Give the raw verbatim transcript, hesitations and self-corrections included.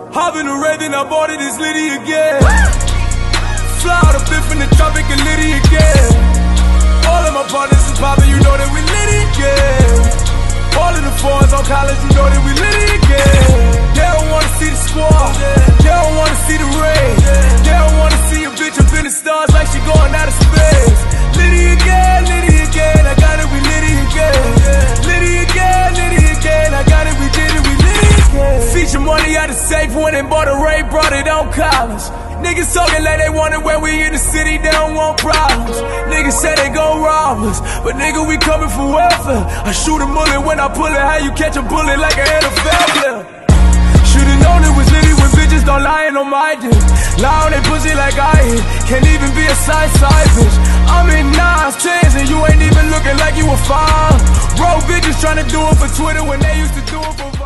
Hop in the red, then I bought it, it's Liddy again. Fly out a bit from the tropic and Liddy again. All of my partners is poppin', you know that we Liddy again. All of the fours on college, you know that we Liddy again. They don't wanna see the squad, they don't wanna see the rain. They don't wanna see a bitch up in the stars like she going out of space. Liddy again, Liddy again, I got it, we Liddy again. Liddy again, Liddy again, I got it, we did it, we Liddy again. Feature money out the safe, went and bought a Ray, brought it on college. Niggas talking like they want it when we in the city, they don't want problems. Niggas say they gon' rob us, but nigga, we coming for welfare. I shoot a bullet when I pull it, how you catch a bullet like an N F L player? Should've known it was Liddy when bitches don't lying on my dick. Lie on they pussy like I hit, can't even be a side side bitch. I'm in nines, tens, and you ain't even looking like you a five. Bro, bitches tryna do it for Twitter when they used to do it for